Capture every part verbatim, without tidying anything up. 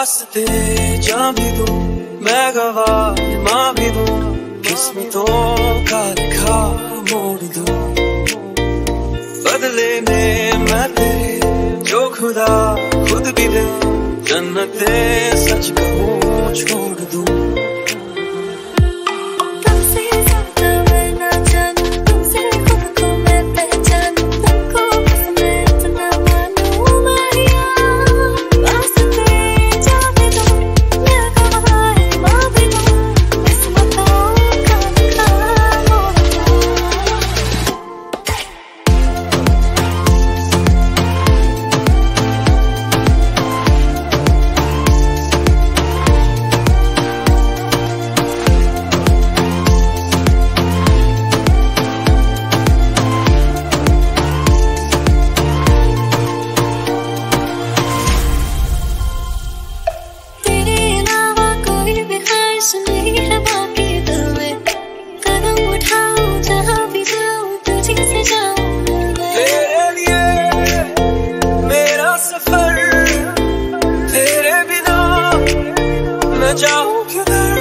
वास्ते जान भी दूं, मैं गवाह माँ भी दूं, किस्मतों का लिखा मोड़ दूं। बदले में मैं तेरे जो खुदा खुद भी दे, जन्नते सच कहूँ छोड़ दूं। जाऊं किधर,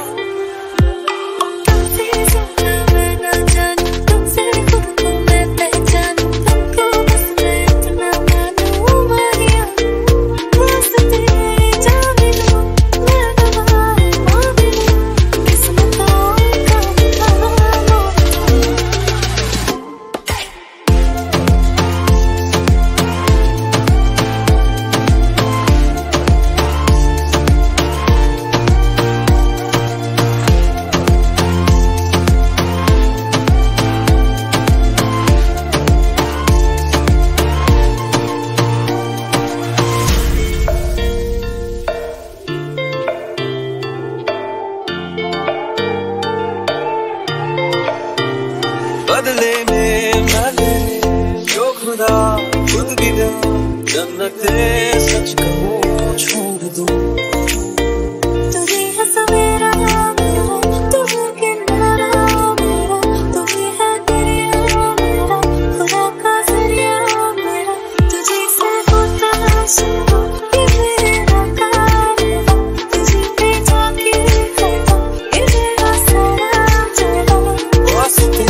मैं ना जानूं तुमसे खुद को मैं पहचानूं, तुमको बस मैं इतना मानूं मारिया, वास्ते जान भी दूं, मैं गवाह माँ भी दूं, किस्मतों का लिखा मोड़ दूं। बदले में मैं ले जो खुदा खुद भी दे, जन्नते सच कहूँ छोड़ दूं। तू ही है सवेरा मेरा, तू है किनारा मेरा, तू ही है दरिया मेरा, खुदा का जरिया मेरा, तुझे से होता शुरू ये मेरा कारवां, तुझे पे जाके खड़ा ये मेरा सारा जहां। वास्ते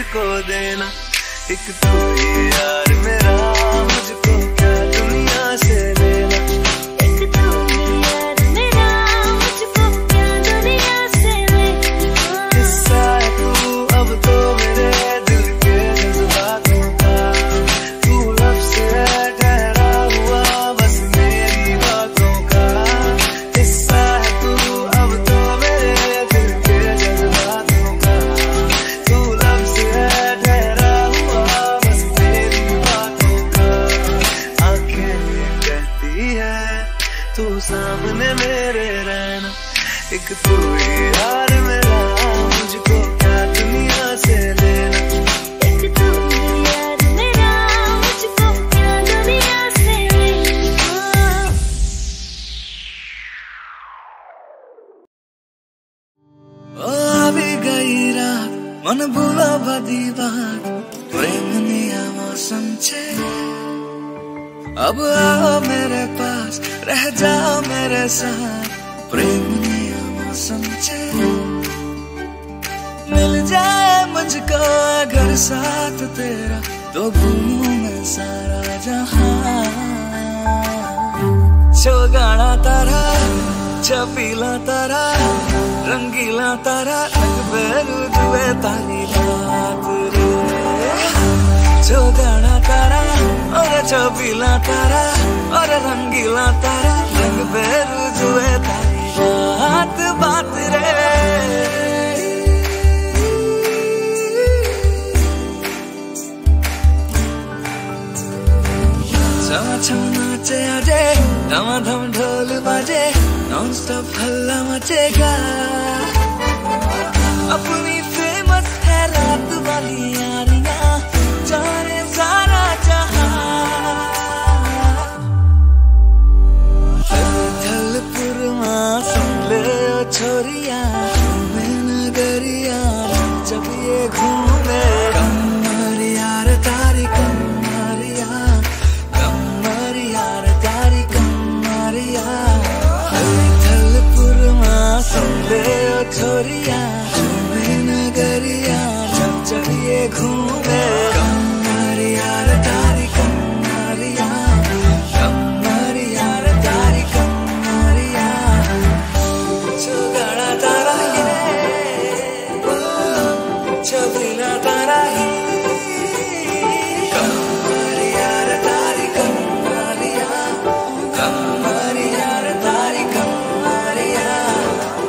मुझको देना, एक तू ही यार मेरा, मुझको क्या दुनिया से लेना, एक तू ही यार मेरा, मुझको क्या दुनिया से लेना। हिस्सा है तू अब तो मेरे दिल के जज्बातों का, तू लफ्ज़ है ठहरा हुआ बस मेरी बातों का, हिस्सा है तू अब तो मेरे दिल के जज्बातों का, तू लफ्ज़ है ठहरा हुआ बस मेरी बातों का। आंखें कहती है तू सामने मेरे रहना, एक तू ही यार मेरा, मुझको क्या दुनिया से लेना, एक तू ही यार मेरा, मुझको क्या दुनिया से लेना। ओ अभी गई रात मन भूला बदी बात, प्रेमनी मौसम छे, अब आओ मेरे पास रह जाओ मेरे साथ, प्रेमनी मौसम छे, मिल जाए मुझको अगर साथ तेरा तो घूमूं मैं सारा जहां, चौगाना तारा छपीला तारा रंगीला तारा बेरू जुए तारी रात रे, चौगाना तारा और छपीला तारा और रंगीला तारा रंग बेरू जुए तारी रात बात रे। छमा छम नाचे आजे धमाधम ढोल बाजे, नॉन स्टॉप हल्ला मचेगा, अपनी फेमस है रात वाली यारियां जाने सारा जहां, धलपुरमा सुन ले ओ छोरिया, मैं नगरिया जब ये घूमे, कमर यार तारी कमर यार, कमर यार तारी कमर यार, धलपुरमा सुन ले ओ छोरिया, मैं नगरिया जब जब ये घूमे, कमर यार तारी कमर यार, कमर यार तारी कमर यार, चौगाना तारा ये छबीला तारा ही, कमर यार तारी कमर यार, कमर यार तारी कमर यार।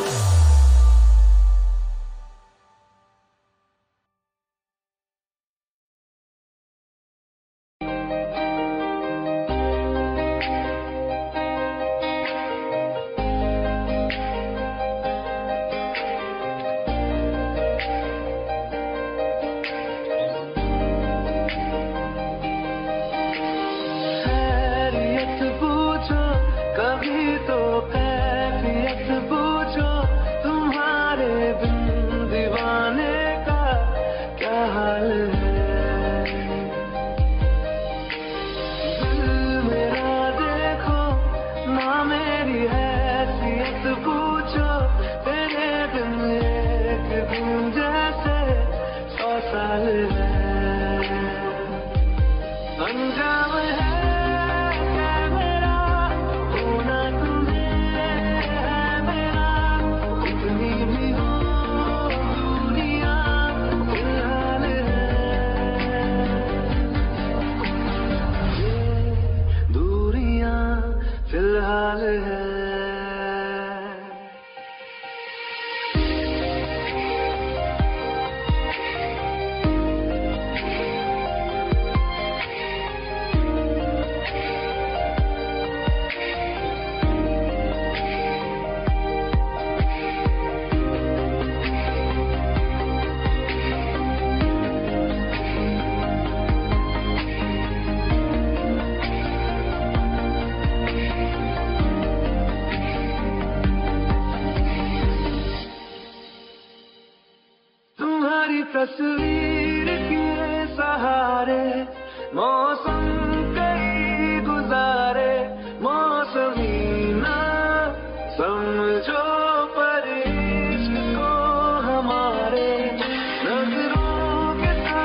खैरियत पूछो कभी तो कैफियत पूछो, तुम्हारे बिन दीवाने का क्या हाल है, दिल मेरा देखो ना मेरी हैसियत पूछो, तेरे बिन एक दिन जैसे सौ साल है, अंजाम है क्या मेरा होना तुम्हें है मेरा, कितनी भी हो दुनिया फिलहाल है, ये दूरियां फिलहाल है। तुम्हारी तस्वीर के सहारे मौसम कई गुजारे, मौसमी ना समझो पर इश्क को हमारे, नजरों के साथ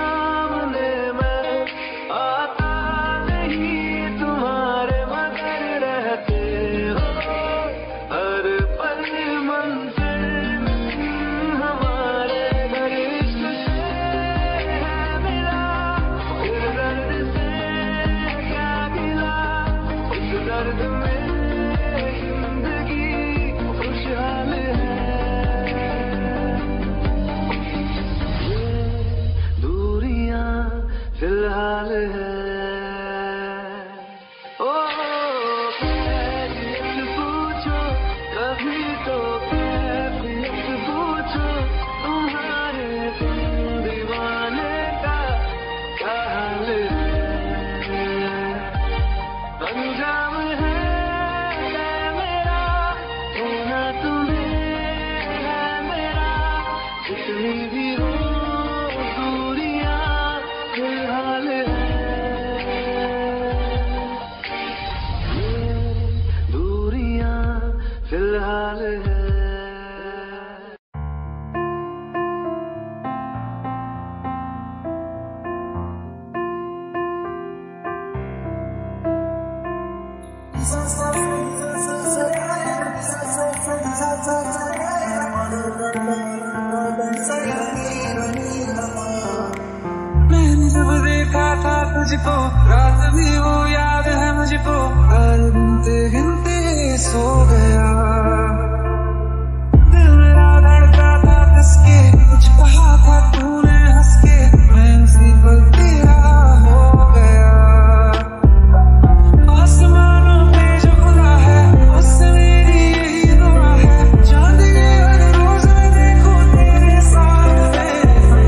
मैंने जब देखा था तुझको रात भी वो याद है मुझको, हर गिनते गिनते सो गया। दिल मेरा धड़का था किसके, कुछ कहा था तूने हंस के, मैं उसी पल तेरा हो गया। आसमानों पे जो खुदा है उससे मेरी यही दुआ है, चांद के हर रोज मैं देखूं तेरे साथ में।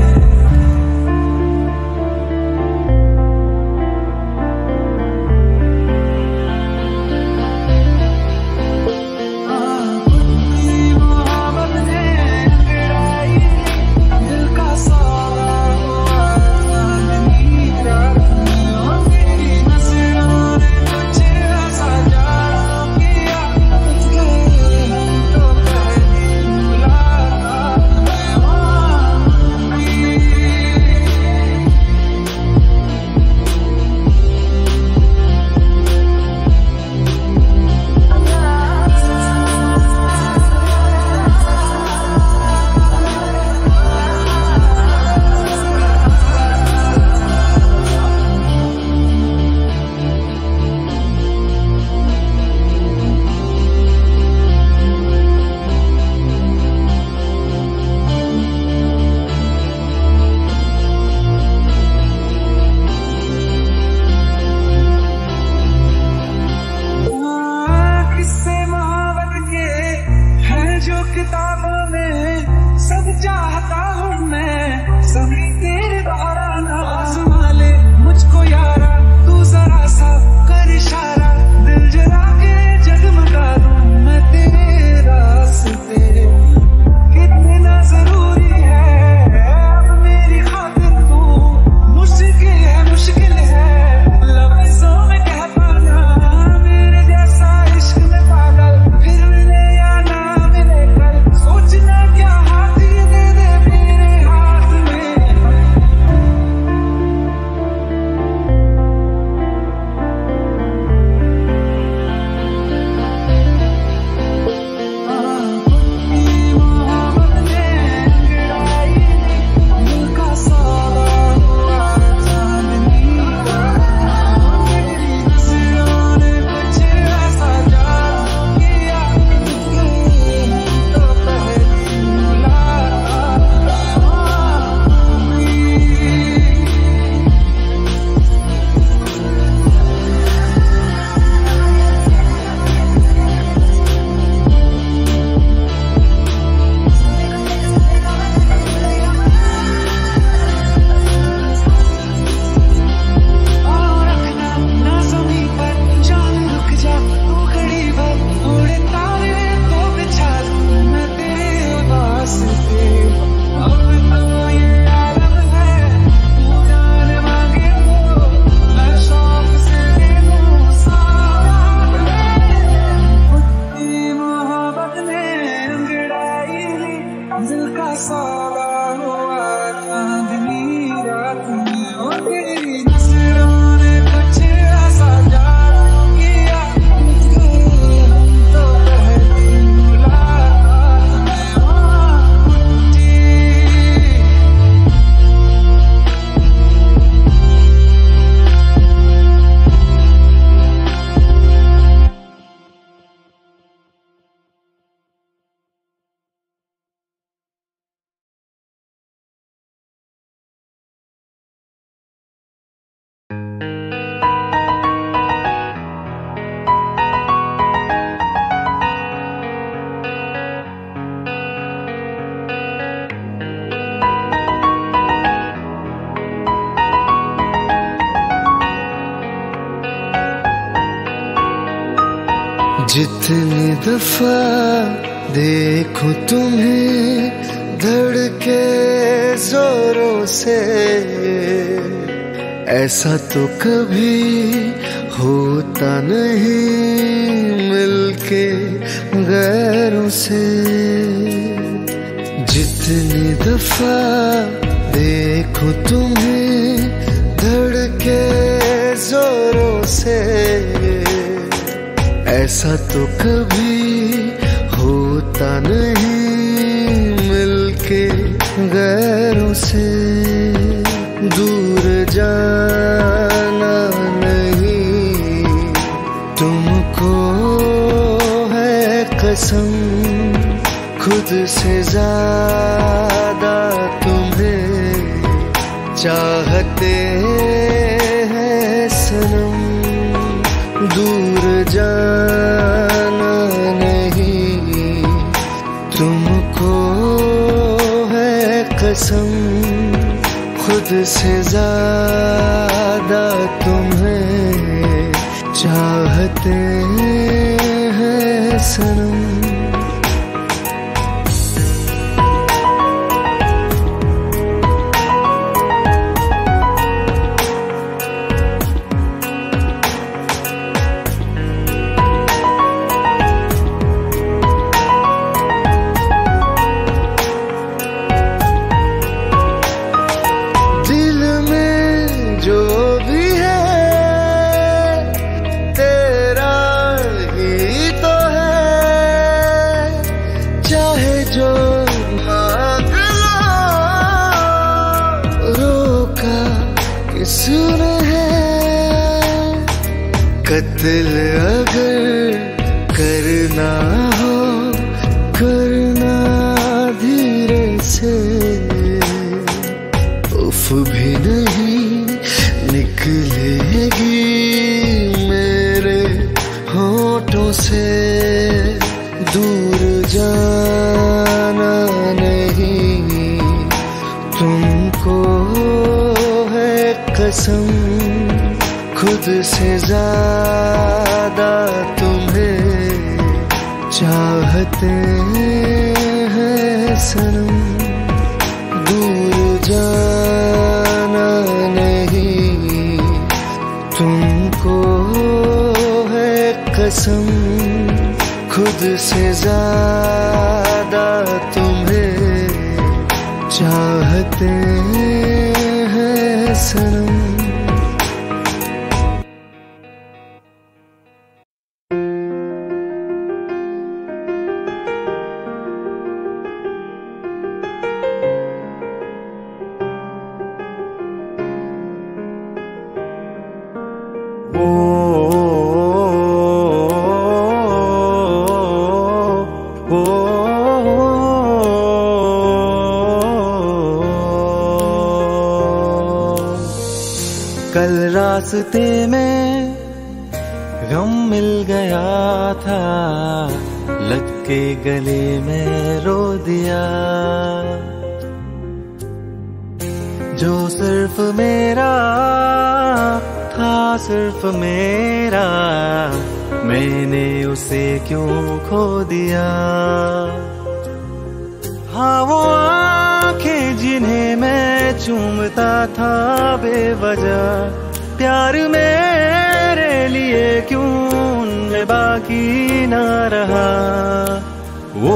किताबों में सब चाहता हूँ मैं, सभी तेरे द्वारा ना आज़मा ले मुझको यारा, तू जरा सा कर इशारा, दिल जला के जगमगा दूँ मैं तेरे रास्ते। कितना जरूरी है अब मेरी खातिर तू, मुश्किल है मुश्किल है लफ्ज़ों में कह पाना, मेरे जैसा इश्क में पागल फिर मिले या ना मिले कल, सोचना क्या हाथ ये दे दे मेरे हाथ में। मोहब्बत ने गिराई दिल का सारा हुआ चांदनी रात, तेरी नजरों ने कुछ ऐसा जादू किया, तो पहली मुलाकात हुई। और रखना ना ज़मीं पर जान रुक जा तू घड़ी भर, थोड़े तारे तो बिछा दूँ मैं तेरे वास्ते। अब तो ये आलम है तू जान मांगे तो मैं शौक से दे दूँ साथ में। तेरी मोहब्बत ने अंगड़ाई ली दिल का सारा हुआ चांदनी रात में, ओ तेरी नजरों ने कुछ ऐसा जादू किया, हम तो पहली मुलाकात में हो जी। जितनी दफा देखूं तुम्हें धड़के जोरों से, ऐसा तो कभी होता नहीं मिलके गैरों से। जितनी दफा देखूं तुम्हें धड़के जोरों से, ऐसा तो कभी होता नहीं मिलके गैरों से दूर जाना नहीं। तुमको है कसम खुद से ज्यादा तुम्हें चाहते हैं सनम। दूर जाना नहीं, तुमको है कसम खुद से ज्यादा तुम्हें चाहते हैं सनम। दिल अगर करना हो करना धीरे से, उफ भी नहीं निकलेगी मेरे होठों से। दूर जाना नहीं, तुमको है कसम खुद से ज्यादा तुम्हें चाहते हैं सनम। दूर जाना नहीं, तुमको है कसम खुद से ज्यादा तुम्हें चाहते हैं सनम। कल रास्ते में गम मिल गया था, लग के गले में रो दिया। जो सिर्फ मेरा था सिर्फ मेरा, मैंने उसे क्यों खो दिया। हाँ वो आंखें जिन्हें मैं चूमता था बेवजह, प्यार मेरे लिए क्यों उनमें बाकी ना रहा। वो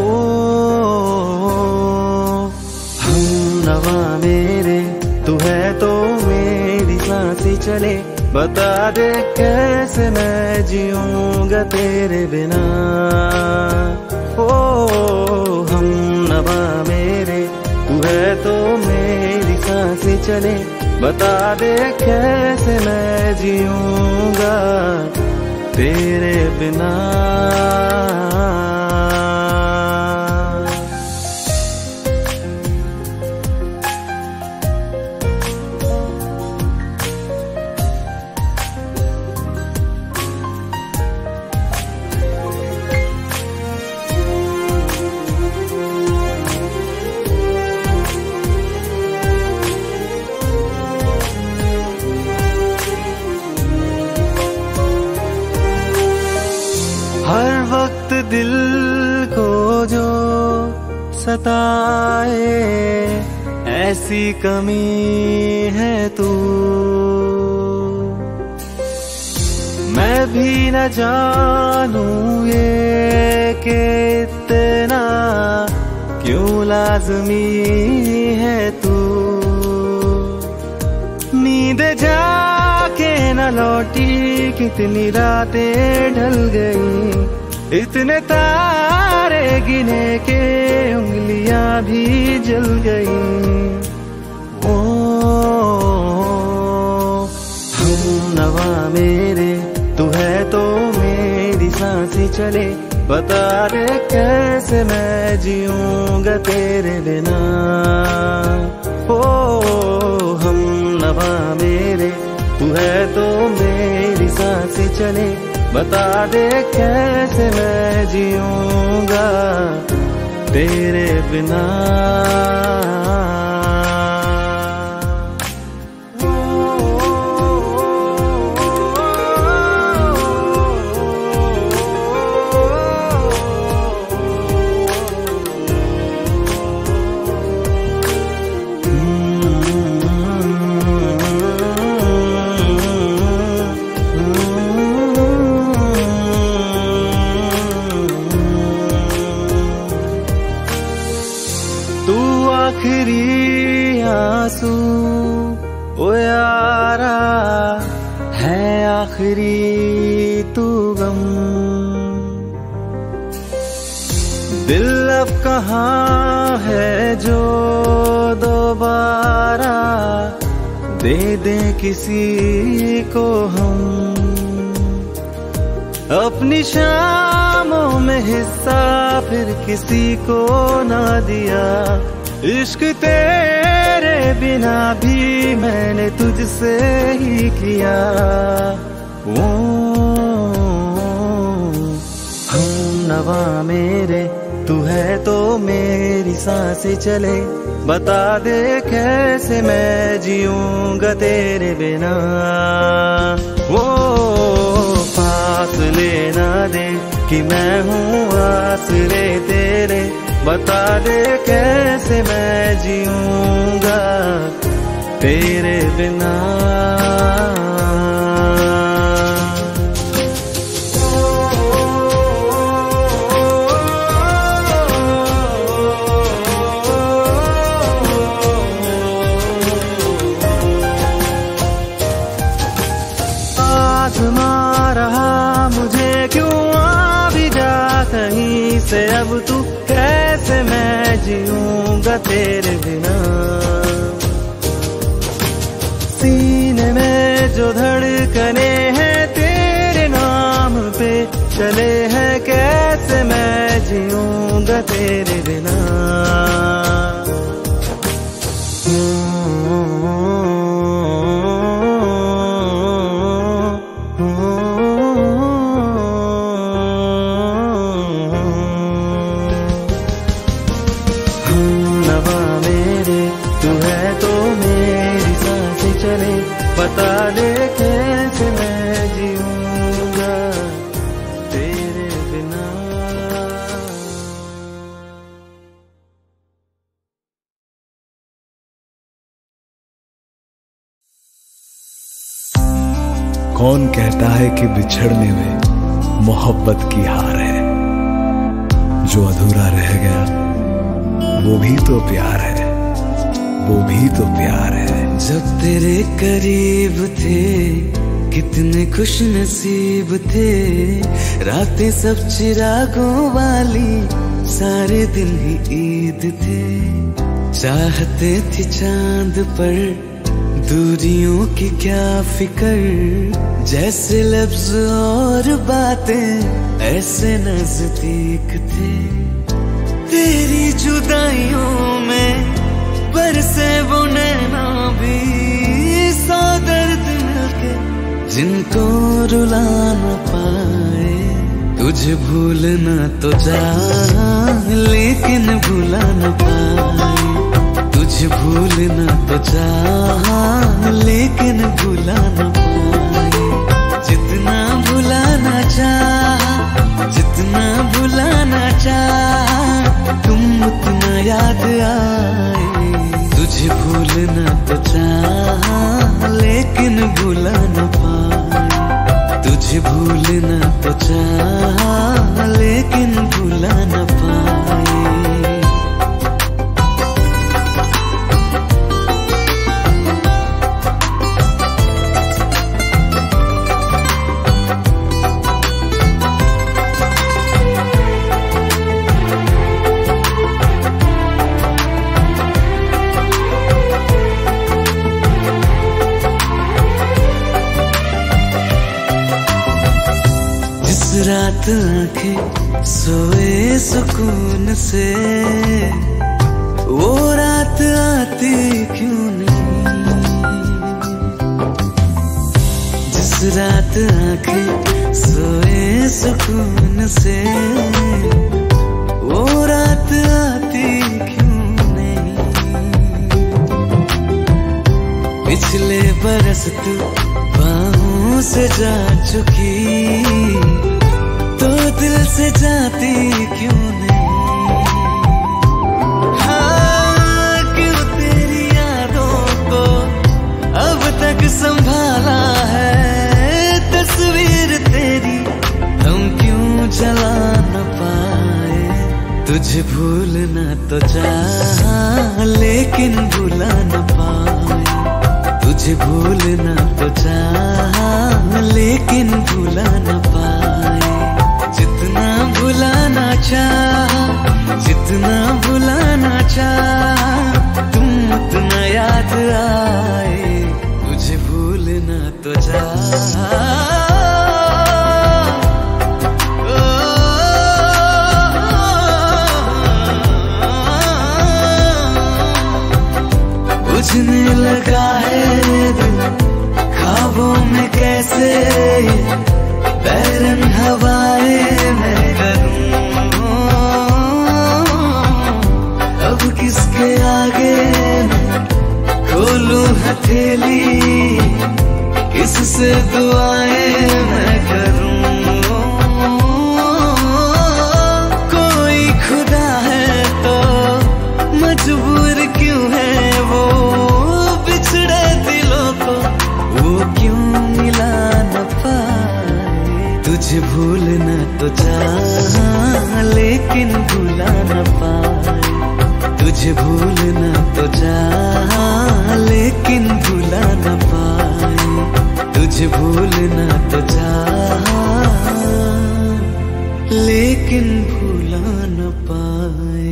हम नवा मेरे तू है तो मेरी सांसें चले, बता दे कैसे मैं जीऊंगा तेरे बिना। ओ हम नवा मेरे तू है तो मेरी सांसें चले, बता दे कैसे मैं जीऊंगा तेरे बिना। हर वक्त दिल को जो सताए, ऐसी कमी है तू। मैं भी न जानूं ये कि इतना क्यों लाज़मी है तू। नींद जाके न लौटी, कितनी रातें ढल गई, इतने तारे गिने के उंगलियां भी जल गई। ओ हम नवा मेरे, तू है तो मेरी सांसें चले, बता दे कैसे मैं जीऊंगा तेरे बिना। ओ हम नवा मेरे, तू है तो मेरी सांसें चले, बता दे कैसे मैं जीऊंगा तेरे बिना। आखिरी आंसू ओ यारा है, आखिरी तू गम। दिल अब कहाँ है जो दोबारा दे दे किसी को हम। अपनी शामों में हिस्सा फिर किसी को ना दिया, इश्क तेरे बिना भी मैंने तुझसे ही किया। ओ हम नवा मेरे, तू है तो मेरी सांसें चले, बता दे कैसे मैं जीऊंगा तेरे बिना। वो फासले ना दे कि मैं हूँ आसरे तेरे, बता दे कैसे मैं जीऊंगा तेरे बिना। आज़मा रहा मुझे क्यों आ भी जा कहीं से, अब तू कैसे मैं जीऊंगा तेरे बिना। सीने में जो धड़कने हैं तेरे नाम पे चले हैं, कैसे मैं जीऊंगा तेरे बिना। बता दे कैसे मैं जीऊंगा तेरे बिना। कौन कहता है कि बिछड़ने में मोहब्बत की हार है, जो अधूरा रह गया वो भी तो प्यार है, वो भी तो प्यार है। जब तेरे करीब थे कितने खुश नसीब थे, रातें सब चिरागों वाली, सारे दिन ही ईद थे। चाहते थे चांद पर दूरियों की क्या फिकर, जैसे लफ्ज और बातें ऐसे नजदीक थे। तेरी जुदाइयों में बरसे वो नैना भी, सौ दर्द मिलके जिनको रुला न पाए। तुझे भूलना तो चाह लेकिन भुला न पाए, तुझे भूलना तो चाह लेकिन भुला न पाए। जितना भुलाना चाह, जितना भुलाना चाह, तुम उतना याद आए। तुझे भूलना तो चाह लेकिन भुला न पाए, तुझे भूलना तो चाह लेकिन भुला न पाए। रात आंखें सोए सुकून से, वो रात आती क्यों नहीं। जिस रात आंखें सोए सुकून से, वो रात आती क्यों नहीं। पिछले बरस तू बाहों से जा चुकी, तो दिल से जाती क्यों नहीं। हाँ, क्यों तेरी यादों को अब तक संभाला है, तस्वीर तेरी हम क्यों जला न पाए। तुझे भूलना तो चाहा लेकिन भूला न पाए। तुझे भूलना तो चाहा लेकिन भूला न पाए। जितना भुलाना चाहा, जितना भुलाना चाहा, तुम उतना याद आए। तुझे भूलना तो चाहा, बुझने लगा है दिल ख्वाबों में कैसे, बैरन हवाएं मैं करूं। अब किसके आगे मैं खोलूं हथेली, किससे दुआएं मैं करूं। कोई खुदा है तो मजबूर क्यों है वो, बिछड़े दिलों को वो क्यों मिला न पाए। तुझे भूलना तो चाहा लेकिन भूला न पाए। तुझे भूलना तो चाहा लेकिन भूला न पाए। तुझे भूलना तो चाहा लेकिन भूला न पाए।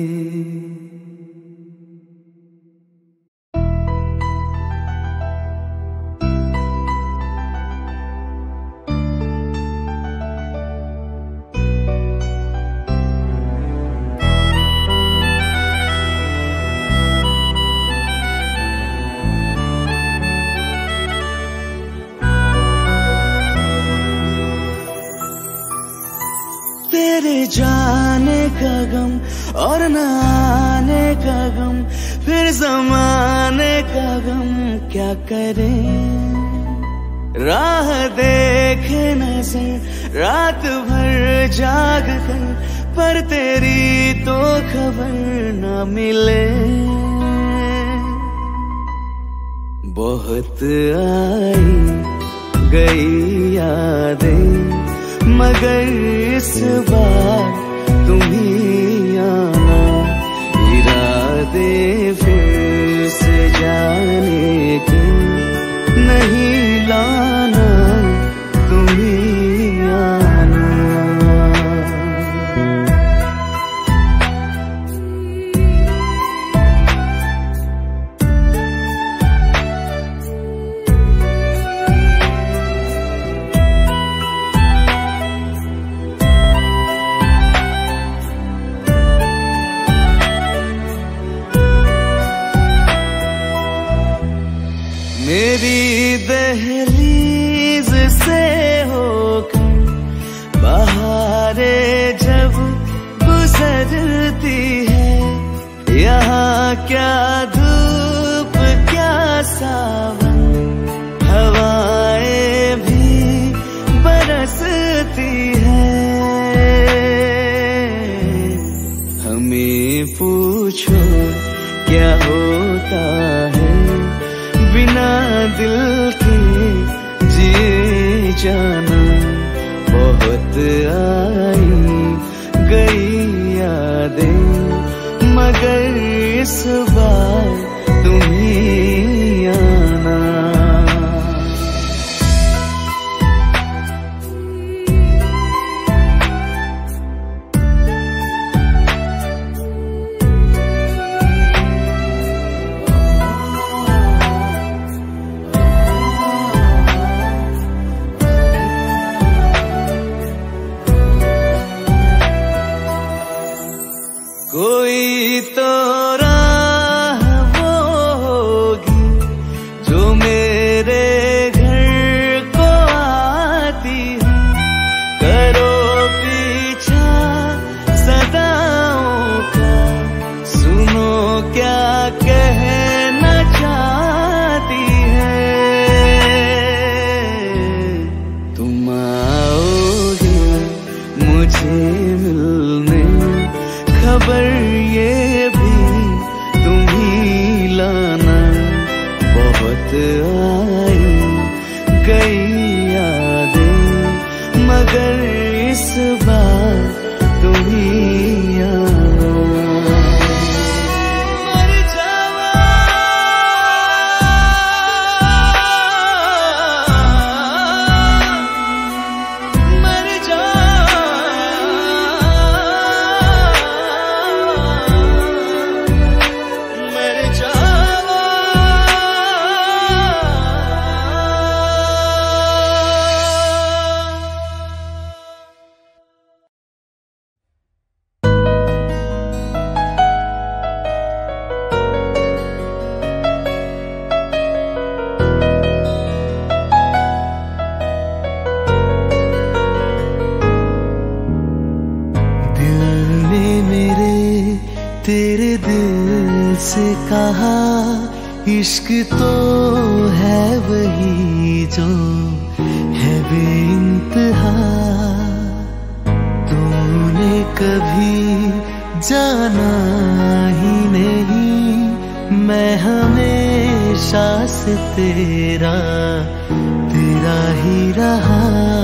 तेरे जाने का गम और न आने का गम, फिर जमाने का गम क्या करें। राह देखे नजर रात भर जाग कर, पर तेरी तो खबर न मिले। बहुत आई गई यादें, मगर इस बार तुम ही आना। इरादे फिर से जाने के नहीं लाना, तुम ही आना। मेरी दहलीज से होकर बहारें जब गुजरती है, यहाँ क्या धूप क्या सावन, हवाएं भी बरसती है। हमें पूछो क्या होता है, बिना दिल के जिए जाना। बहुत आई गई यादें, मगर इस बार तुम ही आना। कोई तो राह वो होगी जो मेरे घर को आती है। करो पीछा सदाओं का, सुनो क्या कहना चाहती है। तुम आओगे मुझे मिलने, खबर ये भी तुम ही लाना। बहुत आई गई यादें, मगर इस बार तुम ही आना। मर जावा, मर जावा, मर जावा। दिल ने मेरे तेरे दिल से कहा, इश्क तो है वही जो है बेइंतहा। तूने कभी जाना ही नहीं, मैं हमेशा से तेरा तेरा ही रहा।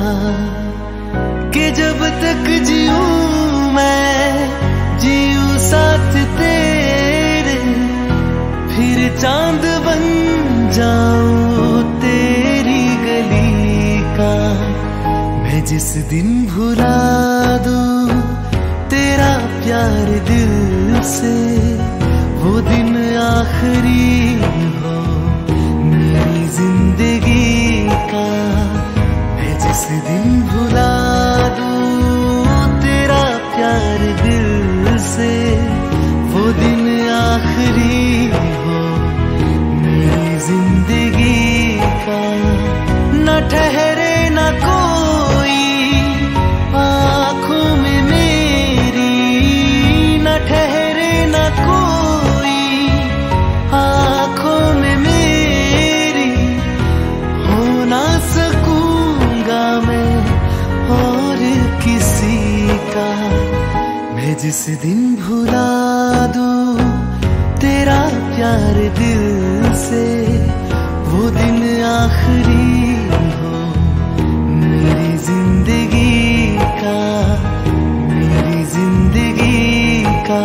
कि जब तक जीऊं मैं जीऊं साथ तेरे, फिर चांद बन जाऊं तेरी गली का। मैं जिस दिन भुला दूं तेरा प्यार दिल से, वो दिन आखिरी हो मेरी जिंदगी का। मैं जिस दिन भुला दूं तेरा प्यार दिल से, वो दिन आखिरी हो मेरी जिंदगी का। न ठहरे न कोई आँखों में मेरी, न ठहरे न कोई आँखों में मेरी। हो ना सकूंगा मैं और किसी का। मैं जिस दिन भुला दूं तेरा प्यार दिल से, वो दिन आखिरी हो मेरी जिंदगी का, मेरी जिंदगी का।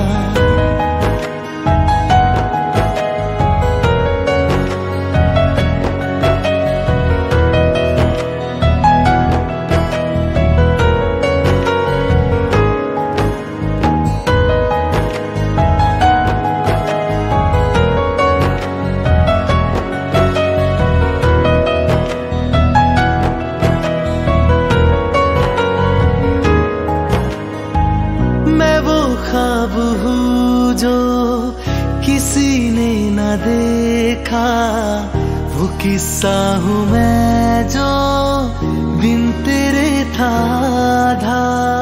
ख्वाब हूँ जो किसी ने न देखा, वो किस्सा हूँ मैं जो बिन तेरे था आधा।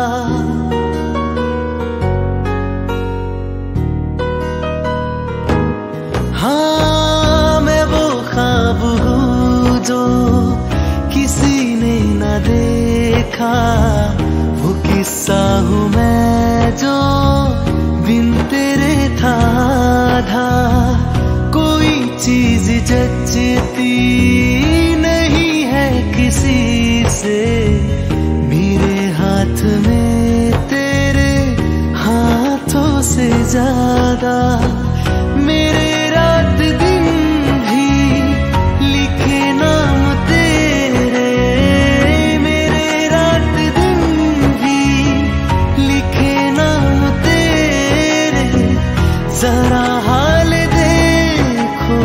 हाँ मैं वो ख्वाब हूँ जो किसी ने न देखा, वो किस्सा हूँ मैं जो बिन तेरे था आधा। कोई चीज जचती नहीं है किसी से, मेरे हाथ में तेरे हाथों से ज्यादा। मेरे रात दिन भी लिखे नाम तेरे, मेरे रात दिन भी लिखे नाम तेरे। जरा हाल देखो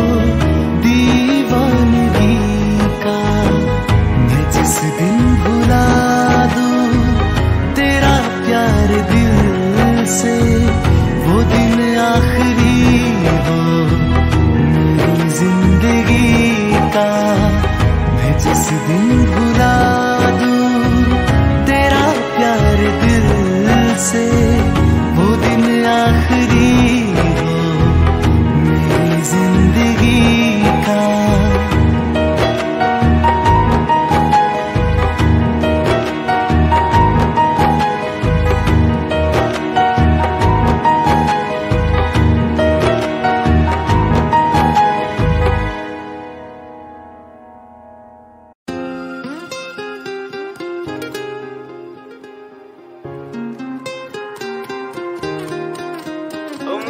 दीवानगी का, मैं जिस दिन भुला दूं तेरा प्यार दिल से, वो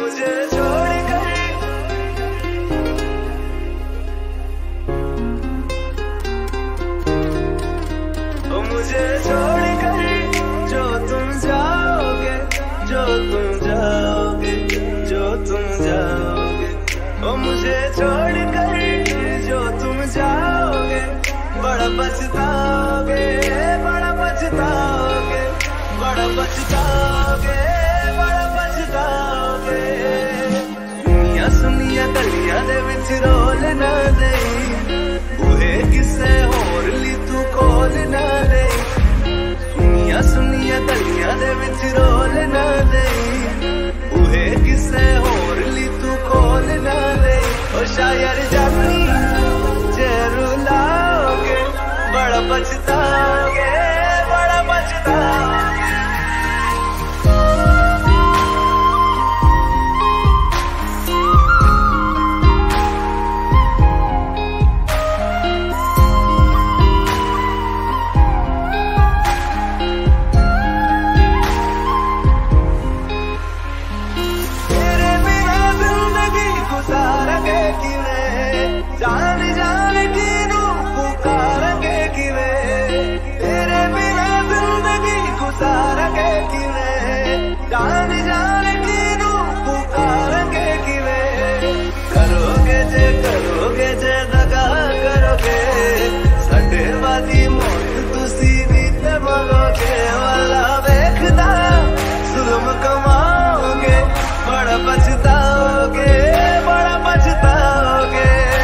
मुझे छोड़ कर, ओ मुझे छोड़ कर जो तुम जाओगे, जो तुम जाओगे, जो तुम जाओगे, ओ मुझे छोड़ कर जो तुम जाओगे, बड़ा पछताओगे, बड़ा पछताओगे, बड़ा पछताओगे, बड़ा पछताओगे। दुनिया सुनिया गलियां दे विच रोल ना दे, बूहे किसे होर ली तू खोल ना दे। दुनिया सुनिया गलियां दे विच रोल ना दे, बूहे किसे होर ली तू खोल ना दे। ओ शायर जानी जे रुलाओगे, बड़ा पछताओगे, बड़ा पछताओगे। जान जान की रूह पुकारेंगे किवे, तेरे बिना जिंदगी गुजारेंगे किवे। जान जान की रूह पुकारेंगे किवे, करोगे जे करोगे जे दगा करोगे, साडे वाली मौत तुसी भी ते मरोगे। वाला वेखदा जुल्म कमाओगे, बड़ा पछताओगे, बड़ा पछताओगे।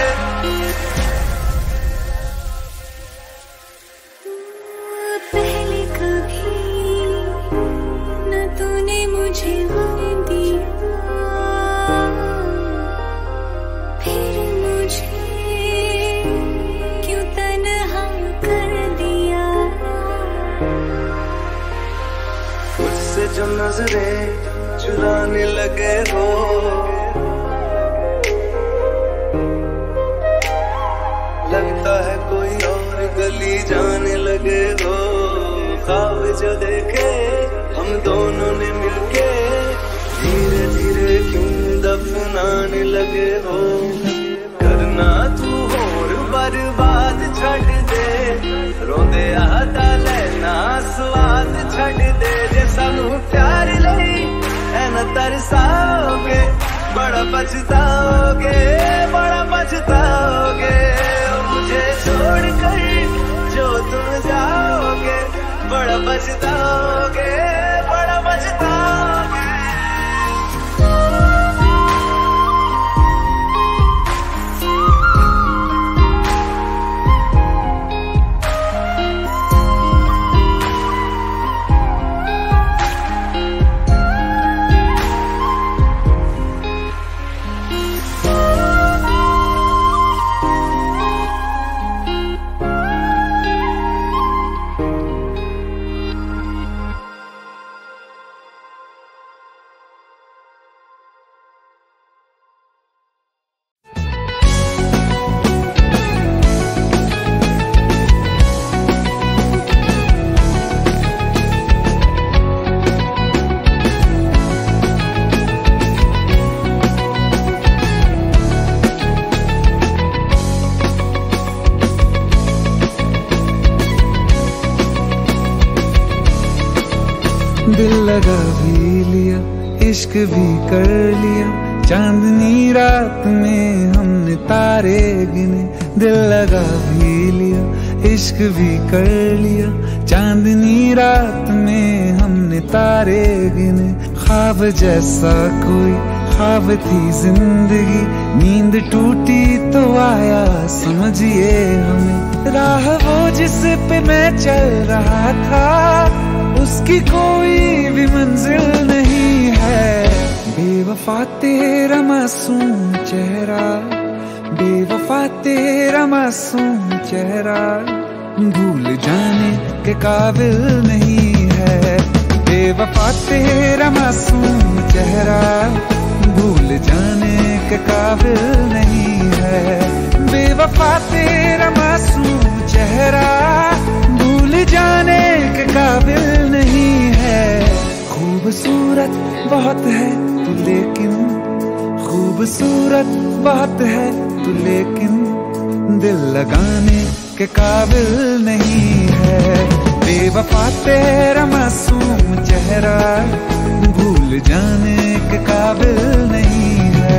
पहले कभी न तूने मुझे गम दिया, फिर मुझे क्यों तन्हा कर दिया। मुझसे जो नजरें चुराने लगे हो, लगता है कोई और गली जाने लगे हो। ख्वाब जो देखे हम दोनों ने मिलके, धीरे धीरे क्यों दफनाने लगे हो। करना तू होर बर्बाद छड़ दे, रोंदे आता लेना स्वाद छड़ दे। जे सानू प्यार लई है न तरसाओगे, बड़ा पछताओगे, बड़ा पछताओगे। मुझे छोड़ कर जो तुम जाओगे, बड़ा पछताओगे, बड़ा पछताओगे। दिल लगा भी लिया, इश्क भी कर लिया, चांदनी रात में हमने तारे गिने। दिल लगा भी लिया, इश्क भी कर लिया, चांदनी रात में हमने तारे गिने। ख्वाब जैसा कोई ख्वाब थी जिंदगी, नींद टूटी तो आया समझिए हमें। राह वो जिस पे मैं चल रहा था, उसकी कोई भी मंजिल नहीं है। बेवफा तेरा मासूम चेहरा, बेवफा तेरा मासूम चेहरा, भूल जाने के काबिल नहीं है। बेवफा तेरा मासूम चेहरा, भूल जाने के काबिल नहीं है। बेवफा तेरा मासूम चेहरा, भूल जाने के काबिल नहीं है। खूबसूरत बहुत है तू लेकिन खूबसूरत बात है तू, लेकिन दिल लगाने के काबिल नहीं है। बेवफा तेरा मासूम चेहरा भूल जाने के काबिल नहीं है।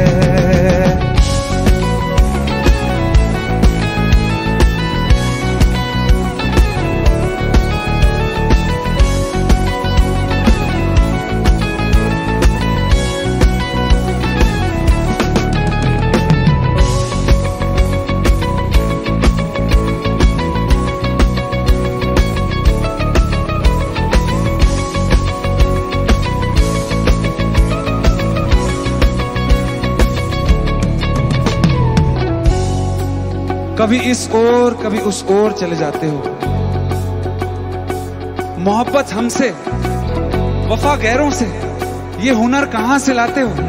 कभी इस ओर कभी उस ओर चले जाते हो। मोहब्बत हमसे, वफा गैरों से, ये हुनर कहां से लाते हो?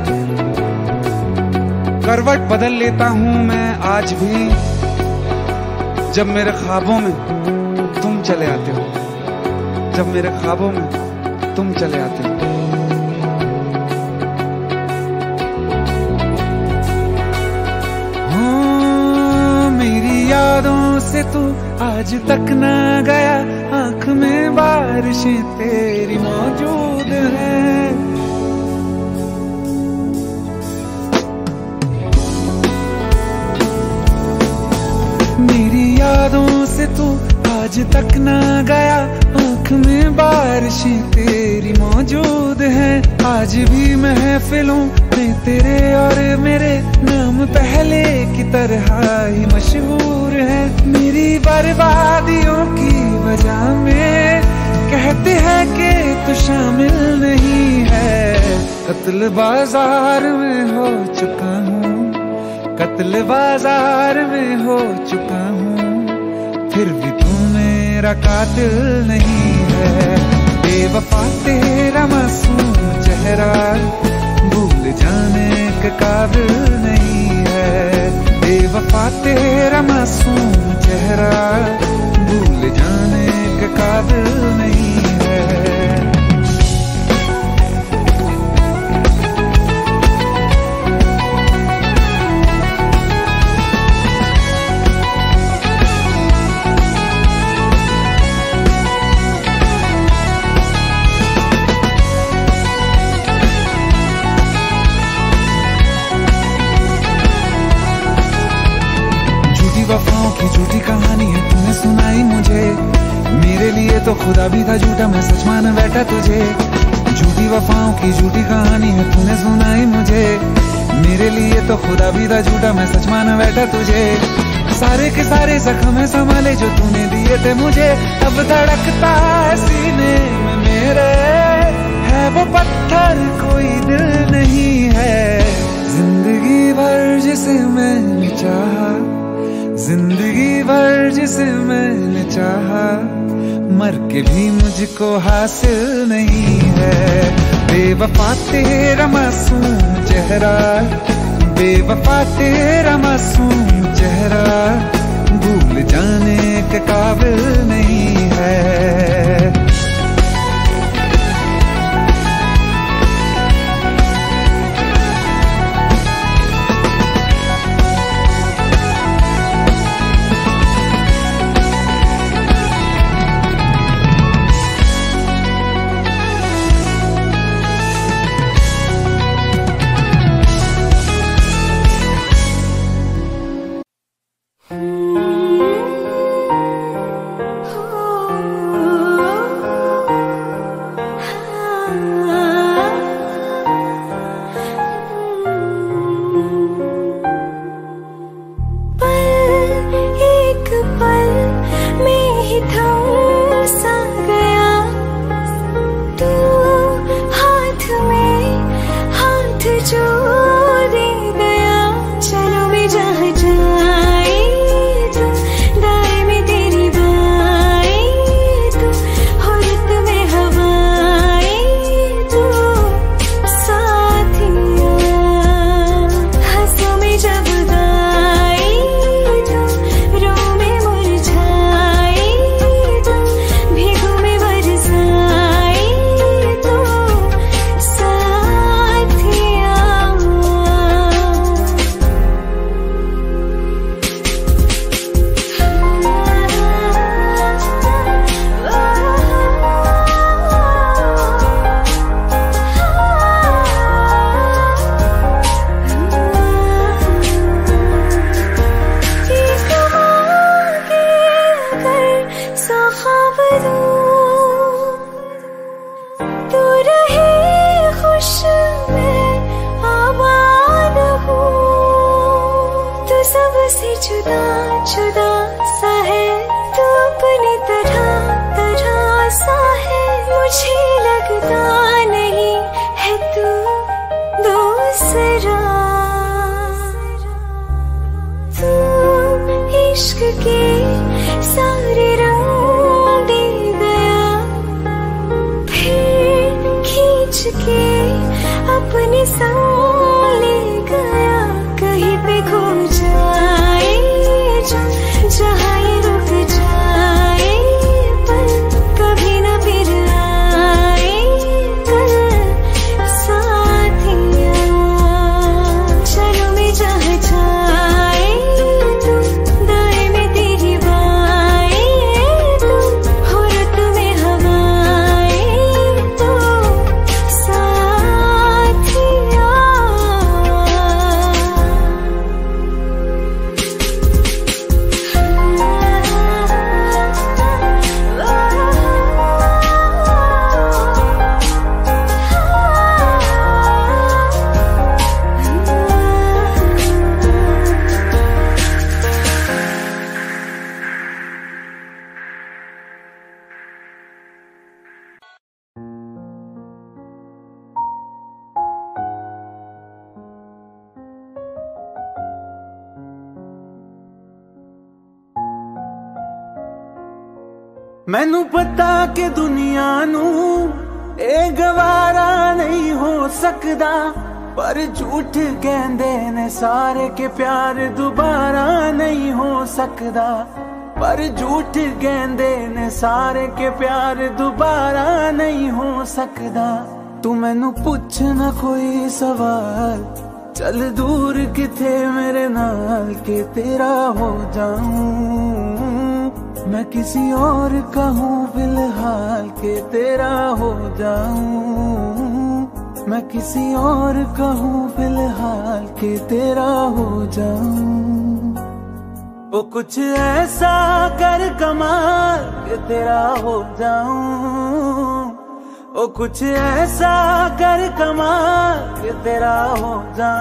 करवट बदल लेता हूं मैं आज भी, जब मेरे ख्वाबों में तुम चले आते हो, जब मेरे ख्वाबों में तुम चले आते हो। यादों से तू आज तक ना गया, आंख में बारिशें तेरी मौजूद हैं। मेरी यादों से तू आज तक ना गया, आंख में बारिशें तेरी मौजूद हैं। आज भी महफिलों में तेरे और मेरे नाम पहले की तरह ही मशहूर है। मेरी बर्बादियों की वजह में कहते हैं कि तू शामिल नहीं है। कत्ल बाजार में हो चुका हूँ, कत्ल बाजार में हो चुका हूँ, फिर भी तू मेरा कातिल नहीं है। बेवफा तेरा मासूम चेहरा भूल जाने के काबिल नहीं है। बेवफा तेरा मासूम चेहरा भूल जाने के काबिल नहीं है। वफाओं की झूठी कहानी है तूने सुनाई मुझे, मेरे लिए तो खुदा भी था झूठा, मैं सच मान बैठा तुझे। झूठी वफाओं की झूठी कहानी है तूने सुनाई मुझे, मेरे लिए तो खुदा भी था झूठा, मैं सच मान बैठा तुझे। सारे के सारे जख्म संभाले जो तूने दिए थे मुझे, अब धड़कता है सीने में मेरे, है वो पत्थर कोई दिल नहीं है। जिंदगी भर जिसे मैंने चाहा, जिंदगी भर जिसे मैंने चाहा, मर के भी मुझको हासिल नहीं है। बेवफा तेरा मासूम चेहरा, बेवफा तेरा मासूम चेहरा भूल जाने के काबिल नहीं है। Oh जुदा जुदा सा है तू अपनी तरह तरह सा है, मुझे लगता नहीं है तू दूसरा। तू इश्क के सारे रंग दे गया, फिर खींच के अपने संग ले गया। कहीं पे खो जाए जहाँ ये रुक जाए, पर कभी न फिर आए कल साथिया। चलो मैं जहाँ जाए तू, दाएं में तेरी बाएं तू, हो रुत में हवाएं तू साथिया। मैनू पता कि दुनिया नू ए गवारा नहीं हो सकदा, पर झूठ कहंदे ने सारे के प्यार दोबारा नहीं हो सकदा। पर झूठ कहंदे ने सारे के प्यार दोबारा नहीं हो सकदा। तू मैनू पुछ ना कोई सवाल, चल दूर किथे मेरे नाल के तेरा हो जाऊं। मैं किसी और का हूँ फिलहाल के तेरा हो जाऊं। मैं किसी और का हूँ फिलहाल के तेरा हो जाऊं। वो कुछ ऐसा कर कमाल के तेरा हो जाऊं। वो कुछ ऐसा कर कमाल के तेरा हो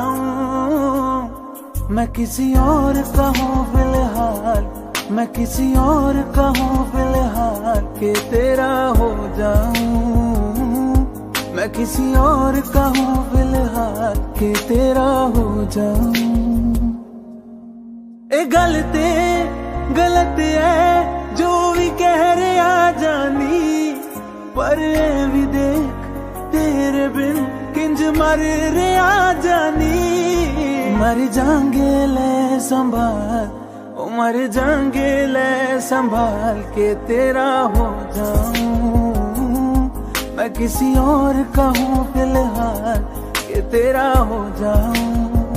जाऊं। मैं किसी और का हूँ फिलहाल, मैं किसी और का हूँ फिलहाल के तेरा हो जाऊं। मैं किसी और का हूँ फिलहाल के तेरा हो जाऊं। ए गलत गलत है जो भी कह रहा जानी, पर ए भी देख तेरे बिन किंज मर रहा जानी। मर जाएंगे ले संभाल, मर जाएंगे ले संभाल के तेरा हो जाऊं। मैं किसी और का हूँ फिलहाल के तेरा हो जाऊं।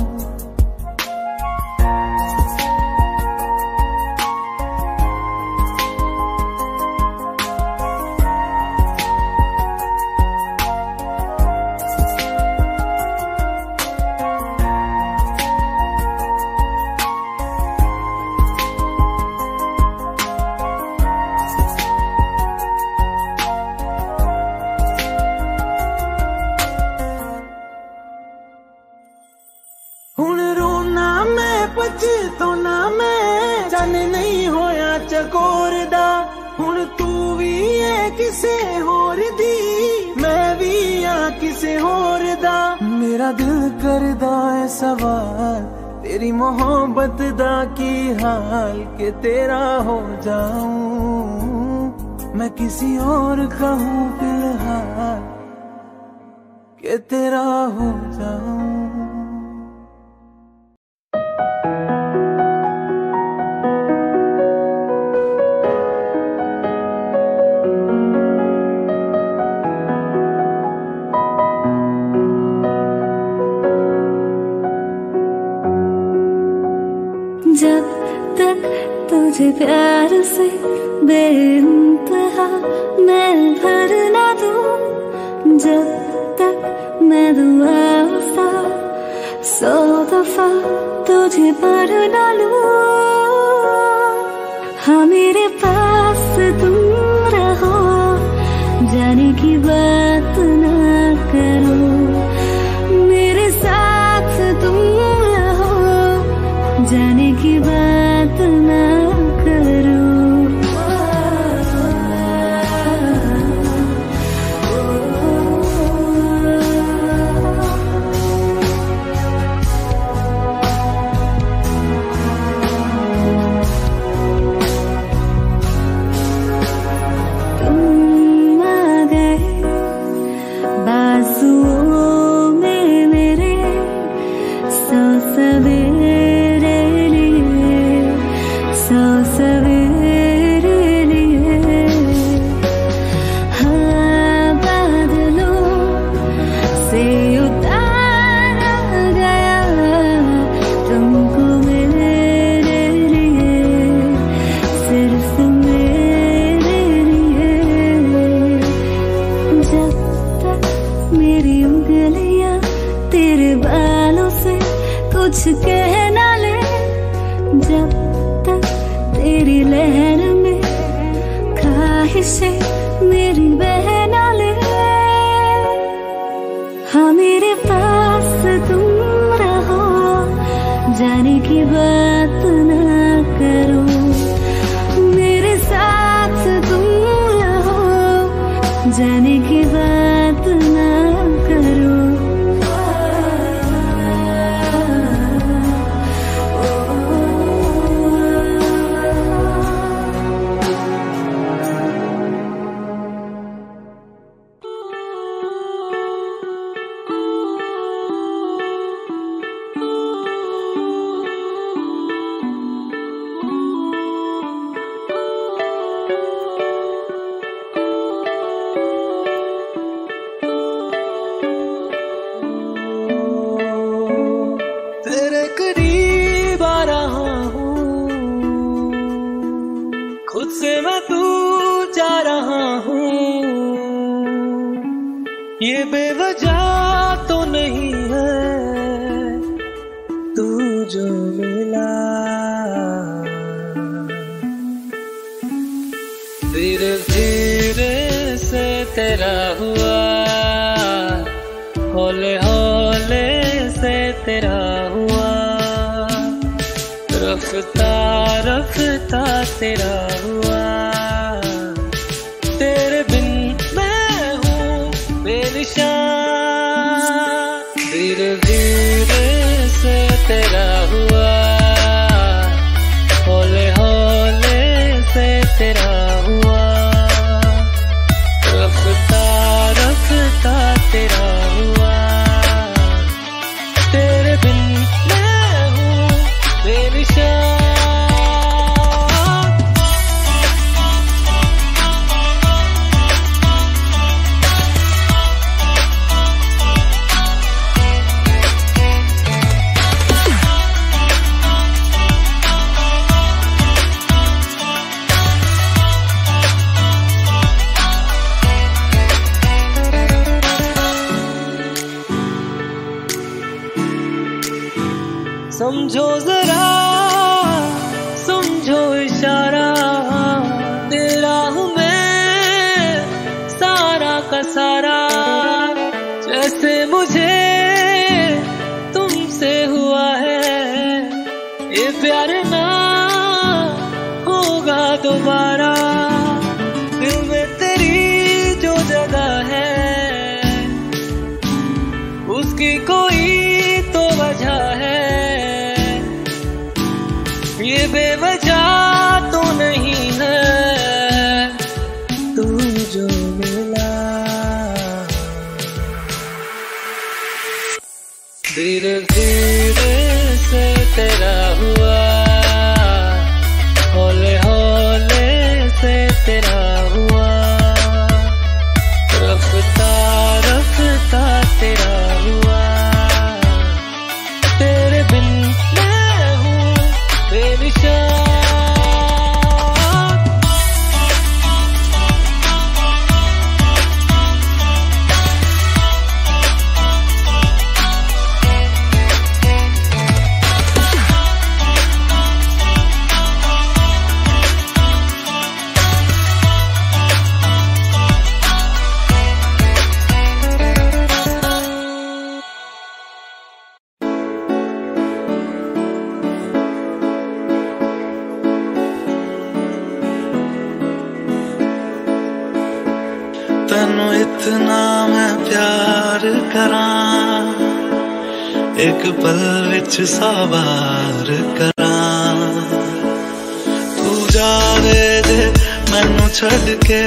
मेरा दिल करदा है सवाल, तेरी मोहब्बत दा की हाल के तेरा हो जाऊं। मैं किसी और का हूँ फिलहाल के तेरा हो जाऊं। जब तक तुझे प्यार से बेइंतहा मैं भर ना दूं, जब तक मैं दुआ सा सौ दफा तुझे भर ना लूं। हाँ मेरे पास तुम रहो, जाने की बात ना करो। मेरे साथ तुम रहो, जाने की बात कुछ कहना ले, जब तक तेरी लहर में ख्वाहिशें मेरी बहना ले। हाँ मेरे पास तुम रहो, जाने की बात ना करो, मेरे साथ तुम रहो, जाने की बात ना करो। ये बेवजह तो नहीं है तू जो मिला, धीरे धीरे से तेरा हुआ, हौले हौले से तेरा हुआ, रफ्ता रफ्ता तेरा हुआ। तेरे बिन मैं हूँ बेनिशान, धीरे धीरे से तेरा हुआ, हौले हौले से तेरा हुआ, रफ्ता रफ्ता तेरा हुआ। तेरे बिन मैं हूँ बेनिशान। समझो जरा समझो इशारा, तेरा हूँ मैं सारा का सारा, जैसे मुझे तुमसे हुआ है ये प्यार ना होगा दोबारा। दिल में तेरी जो जगह है उसकी कोई तो वजह है, ये बेवजह तो नहीं है तू जो मिला। धीरे धीरे से तेरा हुआ, हौले हौले से तेरा हुआ, रफ्ता रफ्ता तेरा हुआ। तेरे बिन मैं हूँ बेनिशान। तेनू इतना मैं प्यार करां, एक पल विच सवार करां, तू जावे जे मैनू छड़ के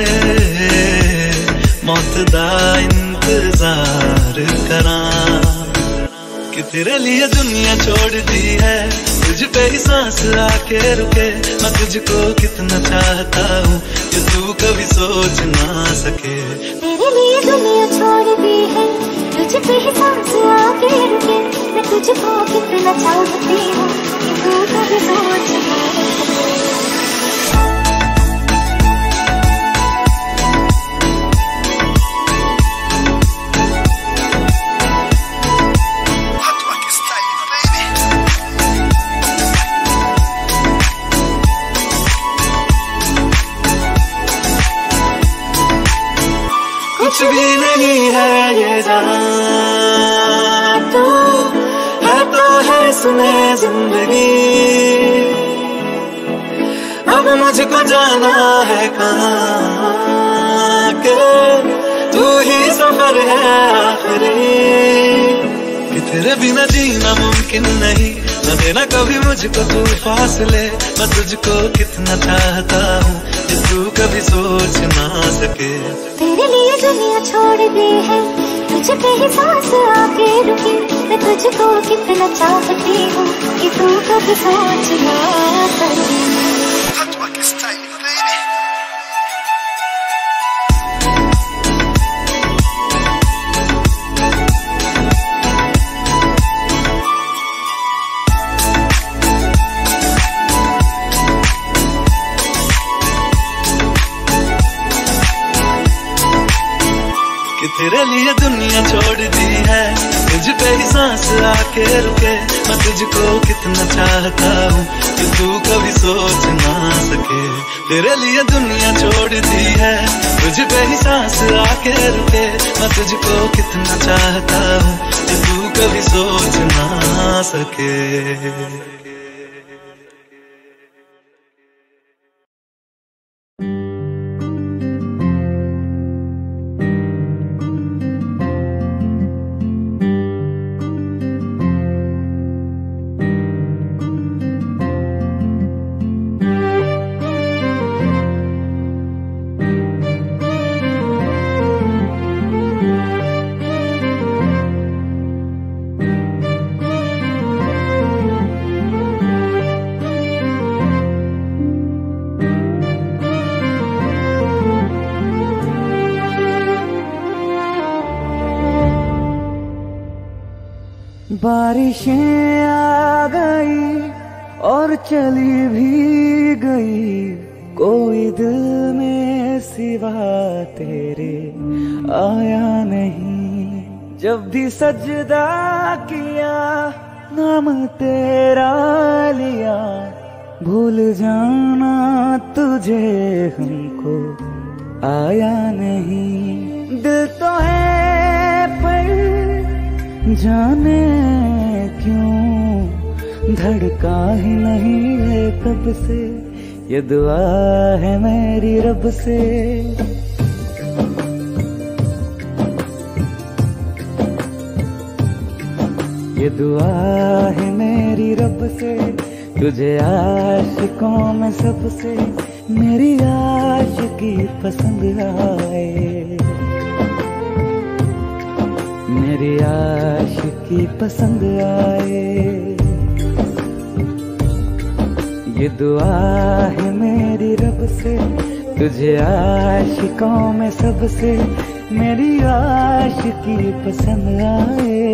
मौत दा इंतजार करां। कि तेरे लिए दुनिया छोड़ दी है, तुझ पे ही सांस आके रुके। मैं तुझको कितना चाहता हूँ कि तू कभी सोच ना सके। तेरे लिए दुनिया छोड़ दी है, तुझ पे ही सांस आके रुके। मैं तुझको कितना चाहती हूँ कि तू कभी सोच ना सके। जहां तू है तो है इसमें जिंदगी। अब मुझको जाना है कहाँ के तू ही सफर है आखिरी। कि तेरे बिना जीना मुमकिन नहीं, न देना कभी मुझको तू फासले। मैं तुझको कितना चाहता हूँ कि तू कभी सोच ना सके। तेरे लिए दुनिया छोड़ दी है, तुझ पे ही सांस आके रुकी। मैं तुझको कितना चाहती हूँ कि तू कभी सोच ना सके। तेरे लिए दुनिया छोड़ दी है, तुझ पे ही सांस आके रुके। मैं तुझको कितना चाहता हूँ कि तू कभी सोच ना सके। तेरे लिए दुनिया छोड़ दी है, तुझ पे ही सांस आके रुके। मैं तुझको कितना चाहता हूँ कि तू कभी सोच ना सके। बारिशें आ गई और चली भी गई, कोई दिल में सिवा तेरे आया नहीं। जब भी सजदा किया नाम तेरा लिया, भूल जाना तुझे हमको आया नहीं। दिल तो है पर जाने क्यों धड़का ही नहीं है कब से। ये दुआ है मेरी रब से। ये दुआ है मेरी रब से, तुझे आशिकों में सबसे मेरी आशिकी पसंद आए। मेरी आशिकी पसंद आए। ये दुआ है मेरी रब से, तुझे आशिकों में सबसे मेरी आशिकी पसंद आए।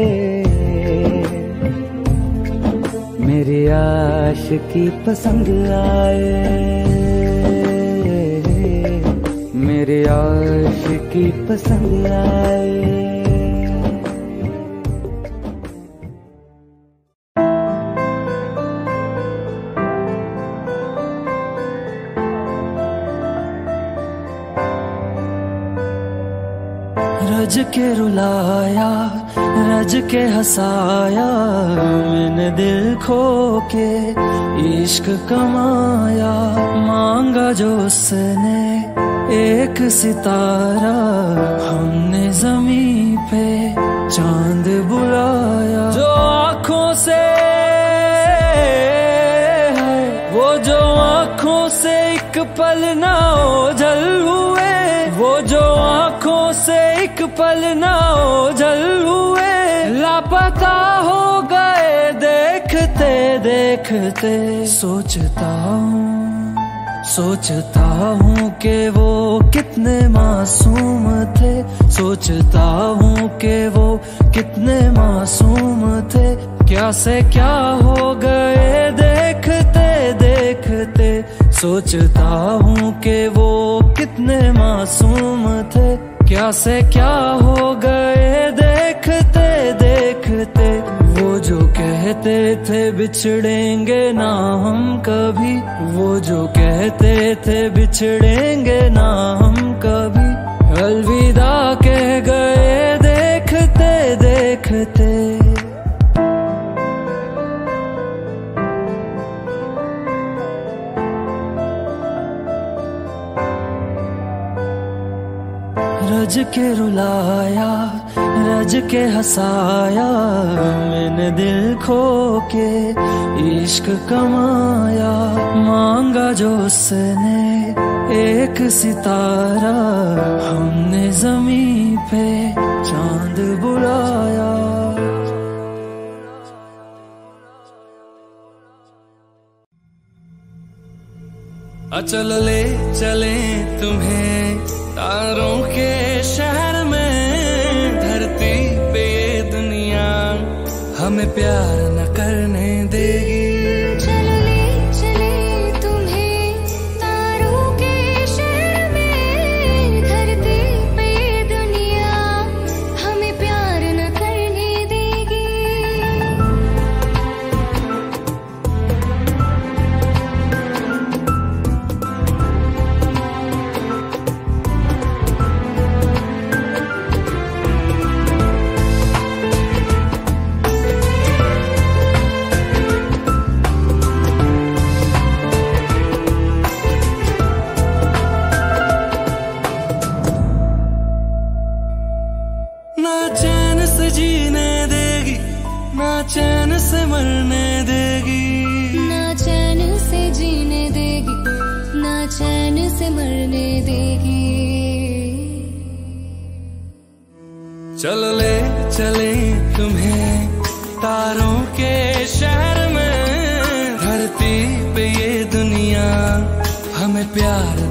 मेरी आशिकी पसंद आए। मेरी आशिकी पसंद आए। रज के रुलाया, रज के हंसाया, मैंने दिल खो के इश्क कमाया। मांगा जो उसने एक सितारा, हमने जमीन पे चांद बुलाया। जो आँखों से वो जो आँखों से एक पल ना ओझल हुए, वो जो आँखों से एक पल ना ओझल हुए। लापता हो गए देखते देखते। सोचता हूँ सोचता हूँ कि वो कितने मासूम थे। सोचता हूँ कि वो कितने मासूम थे। क्या से क्या हो गए देखते देखते। सोचता हूँ कि वो कितने मासूम थे। क्या से क्या हो गए देखते देखते। वो जो कहते थे बिछड़ेंगे ना हम कभी, वो जो कहते थे बिछड़ेंगे ना हम कभी। अलविदा कह गए देखते रज के रुलाया, रज के हंसाया, मैंने दिल खो के इश्क कमाया। मांगा जो उसने एक सितारा, हमने ज़मीं पे चांद बुलाया। चल ले चले तुम्हें तारों के शहर में, धरती पे ये दुनिया हमें प्यार न करने देगी। चल ले चले तुम्हें तारों के शहर में, धरती पे ये दुनिया हमें प्यार न करने देगी। चैन से मरने देगी, ना चैन से जीने देगी, ना चैन से मरने देगी। चल ले चले तुम्हें तारों के शहर में, धरती पे ये दुनिया हमें प्यार